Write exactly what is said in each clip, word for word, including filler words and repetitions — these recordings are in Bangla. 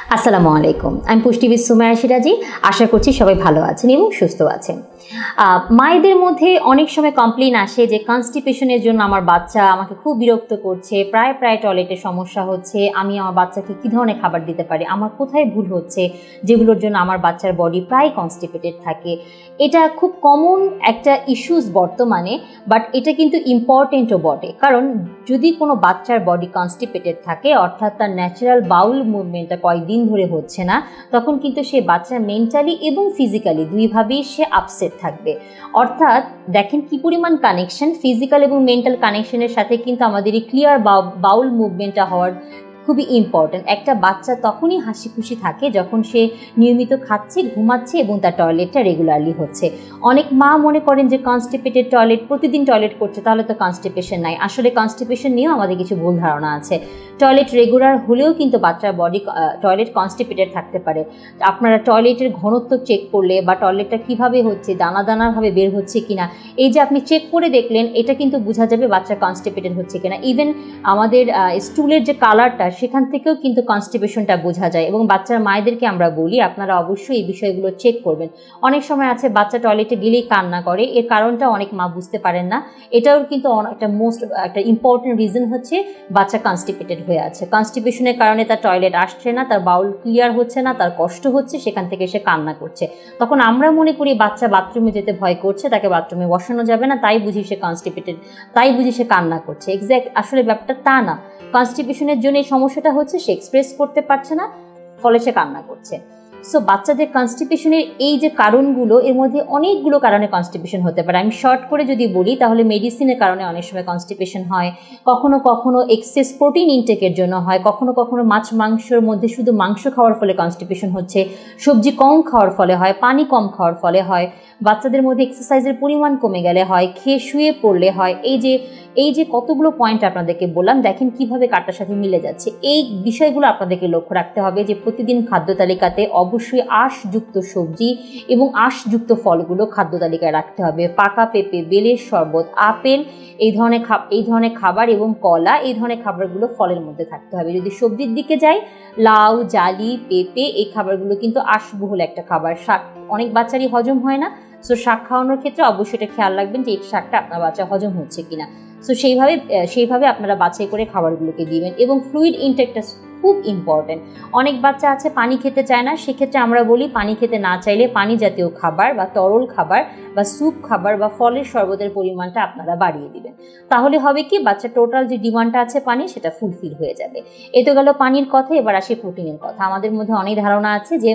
আসসালামু আলাইকুম, আমি পুষ্টিবিদ সুমাইয়া সিরাজি। আশা করছি সবাই ভালো আছেন এবং সুস্থ আছেন। মায়েদের মধ্যে অনেক সময় কমপ্লেন আসে যে কনস্টিপেশনের জন্য আমার বাচ্চা আমাকে খুব বিরক্ত করছে, প্রায় প্রায় টয়লেটের সমস্যা হচ্ছে, আমি আমার বাচ্চাকে কী ধরনের খাবার দিতে পারি, আমার কোথায় ভুল হচ্ছে যেগুলোর জন্য আমার বাচ্চার বডি প্রায় কনস্টিপেটেড থাকে। এটা খুব কমন একটা ইস্যুস বর্তমানে, বাট এটা কিন্তু ইম্পর্টেন্টও বটে। কারণ যদি কোনো বাচ্চার বডি কনস্টিপেটেড থাকে, অর্থাৎ তার ন্যাচারাল বাউল মুভমেন্টটা কয়েকদিন ধরে হচ্ছে না, তখন কিন্তু সে বাচ্চা মেন্টালি এবং ফিজিক্যালি দুইভাবেই সে আপসেট থাকবে। অর্থাৎ দেখেন কি পরিমাণ কানেকশন, ফিজিক্যাল এবং মেন্টাল কানেকশনের সাথে কিন্তু আমাদের এই ক্লিয়ার বাউল মুভমেন্টটা হওয়ার খুবই ইম্পর্ট্যান্ট। একটা বাচ্চা তখনই হাসি খুশি থাকে যখন সে নিয়মিত খাচ্ছে, ঘুমাচ্ছে এবং তার টয়লেটটা রেগুলারলি হচ্ছে। অনেক মা মনে করেন যে কনস্টিপেটেড টয়লেট, প্রতিদিন টয়লেট করছে তাহলে তো কনস্টিপেশন নাই। আসলে কনস্টিপেশন নিয়েও আমাদের কিছু ভুল ধারণা আছে। টয়লেট রেগুলার হলেও কিন্তু বাচ্চার বডি টয়লেট কনস্টিপেটেড থাকতে পারে। আপনারা টয়লেটের ঘনত্ব চেক করলে বা টয়লেটটা কীভাবে হচ্ছে, দানা দানাভাবে বের হচ্ছে কিনা, এই যে আপনি চেক করে দেখলেন, এটা কিন্তু বোঝা যাবে বাচ্চা কনস্টিপেটেড হচ্ছে কিনা। ইভেন আমাদের স্টুলের যে কালারটা, সেখান থেকেও কিন্তু কনস্টিপেশনটা বোঝা যায়। এবং বাচ্চার মায়েদেরকে আমরা বলি আপনারা অবশ্যই এই বিষয়গুলো চেক করবেন। অনেক সময় আছে বাচ্চা টয়লেটে গেলেই কান্না করে, এর কারণটা অনেক মা বুঝতে পারেন না। এটাও কিন্তু একটা মোস্ট একটা ইম্পর্টেন্ট রিজন হচ্ছে বাচ্চা কনস্টিপেটেড হয়ে আছে। কনস্টিপেশনের কারণে তার টয়লেট আসছে না, তার বাউল ক্লিয়ার হচ্ছে না, তার কষ্ট হচ্ছে, সেখান থেকে সে কান্না করছে। তখন আমরা মনে করি বাচ্চা বাথরুমে যেতে ভয় করছে, তাকে বাথরুমে বসানো যাবে না, তাই বুঝি সে কনস্টিপেটেড, তাই বুঝি সে কান্না করছে। এক্স্যাক্ট আসলে ব্যাপারটা তা না। কনস্টিপেশনের জন্য এই সমস্যাটা হচ্ছে সে এক্সপ্রেস করতে পারছে না, ফলে সে কান্না করছে। সো বাচ্চাদের কনস্টিপেশনের এই যে কারণগুলো, এর মধ্যে অনেকগুলো কারণে কনস্টিপেশন হতে পারে। আমি শর্ট করে যদি বলি তাহলে মেডিসিনের কারণে অনেক সময় কনস্টিপেশন হয়, কখনো কখনো এক্সেস প্রোটিন ইনটেকের জন্য হয়, কখনো কখনো মাছ মাংসের মধ্যে শুধু মাংস খাওয়ার ফলে কনস্টিপেশন হচ্ছে, সবজি কম খাওয়ার ফলে হয়, পানি কম খাওয়ার ফলে হয়, বাচ্চাদের মধ্যে এক্সারসাইজের পরিমাণ কমে গেলে হয়, খেয়ে শুয়ে পড়লে হয়। এই যে এই যে কতগুলো পয়েন্ট আপনাদেরকে বললাম, দেখেন কিভাবে কাটার সাথে মিলে যাচ্ছে। এই বিষয়গুলো আপনাদেরকে লক্ষ্য রাখতে হবে যে প্রতিদিন খাদ্য তালিকাতে অবশ্যই আঁশযুক্ত সবজি এবং আঁশযুক্ত ফলগুলো খাদ্য তালিকায় রাখতে হবে। পাকা পেঁপে, বেলের শরবত, আপেল, এই ধরনের এই ধরনের খাবার এবং কলা, এই ধরনের খাবারগুলো ফলের মধ্যে থাকতে হবে। যদি সবজির দিকে যাই, লাউ, জালি, পেঁপে, এই খাবারগুলো কিন্তু আঁশবহুল একটা খাবার। শাক অনেক বাচ্চারই হজম হয় না, সো শাক খাওয়ানোর ক্ষেত্রে অবশ্যই এটা খেয়াল রাখবেন যে এই শাকটা আপনার বাচ্চা হজম হচ্ছে কিনা। সো সেইভাবে সেইভাবে আপনারা বাছাই করে খাবারগুলোকে দিবেন। এবং ফ্লুইড ইনটেকটা খুব ইম্পর্টেন্ট। অনেক বাচ্চা আছে পানি খেতে চায় না, সেক্ষেত্রে আমরা বলি পানি খেতে না চাইলে পানি জাতীয় খাবার বা তরল খাবার বা স্যুপ খাবার বা ফলের শরবতের পরিমাণটা আপনারা বাড়িয়ে দিবেন। তাহলে হবে কি, বাচ্চা টোটাল যে ডিমান্ডটা আছে পানি, সেটা ফুলফিল হয়ে যাবে। এ তো গেল পানির কথা। এবার আসে প্রোটিনের কথা। আমাদের মধ্যে অনেক ধারণা আছে যে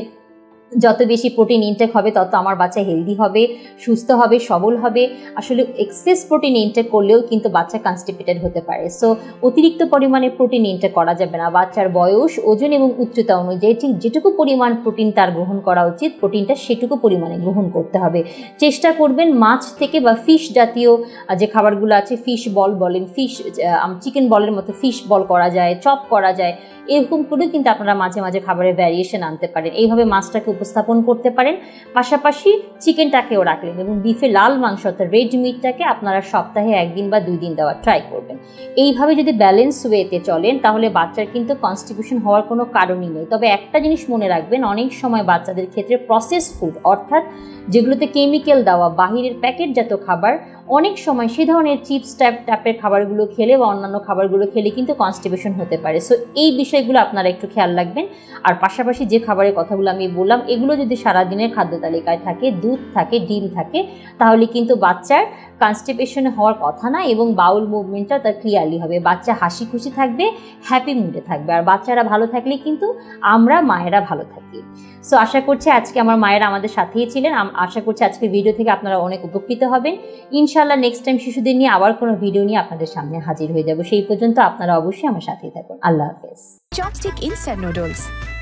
যত বেশি প্রোটিন ইনটেক হবে তত আমার বাচ্চা হেলদি হবে, সুস্থ হবে, সবল হবে। আসলে এক্সেস প্রোটিন ইনটেক করলেও কিন্তু বাচ্চা কনস্টিপেটেড হতে পারে। সো অতিরিক্ত পরিমাণে প্রোটিন ইনটেক করা যাবে না। বাচ্চার বয়স, ওজন এবং উচ্চতা অনুযায়ী ঠিক যেটুকু পরিমাণ প্রোটিন তার গ্রহণ করা উচিত, প্রোটিনটা সেটুকু পরিমাণে গ্রহণ করতে হবে। চেষ্টা করবেন মাছ থেকে বা ফিশ জাতীয় যে খাবারগুলো আছে, ফিশ বল বলেন, ফিশ চিকেন বলের মতো ফিশ বল করা যায়, চপ করা যায়, এরকম করেও কিন্তু আপনারা মাঝে মাঝে খাবারের ভ্যারিয়েশন আনতে পারেন। এইভাবে মাছটাকে উপস্থাপন করতে পারেন। পাশাপাশি চিকেনটাকেও রাখলেন এবং বিফে লাল মাংস অর্থাৎ রেড মিটটাকে আপনারা সপ্তাহে একদিন বা দুই দিন দেওয়ার ট্রাই করবেন। এইভাবে যদি ব্যালেন্স ওয়েতে চলেন তাহলে বাচ্চার কিন্তু কনস্টিপেশন হওয়ার কোনো কারণই নেই। তবে একটা জিনিস মনে রাখবেন, অনেক সময় বাচ্চাদের ক্ষেত্রে প্রসেস ফুড অর্থাৎ যেগুলোতে কেমিক্যাল দেওয়া বাহিরের প্যাকেটজাত খাবার, অনেক সময় সে ধরনের চিপস টাইপ টাইপের খাবারগুলো খেলে বা অন্যান্য খাবারগুলো খেলে কিন্তু কনস্টিপেশন হতে পারে। সো এই বিষয়গুলো আপনারা একটু খেয়াল রাখবেন। আর পাশাপাশি যে খাবারের কথাগুলো আমি বললাম, এগুলো যদি সারাদিনের খাদ্য তালিকায় থাকে, দুধ থাকে, ডিম থাকে, তাহলে কিন্তু বাচ্চার কনস্টিপেশন হওয়ার কথা না এবং বাউল মুভমেন্টটা তার ক্লিয়ারলি হবে। বাচ্চা হাসি খুশি থাকবে, হ্যাপি মুডে থাকবে। আর বাচ্চারা ভালো থাকলে কিন্তু আমরা মায়েরা ভালো থাকি। সো আশা করছি আজকে আমার মায়েরা আমাদের সাথেই ছিলেন। আশা করছি আজকে ভিডিও থেকে আপনারা অনেক উপকৃত হবেন। ইনশাআল্লাহ নেক্সট টাইম শিশুদের নিয়ে আবার কোনো ভিডিও নিয়ে আপনাদের সামনে হাজির হয়ে যাব। সেই পর্যন্ত আপনারা অবশ্যই আমার সাথেই থাকুন। আল্লাহ হাফেজ। Chopstick instant noodles.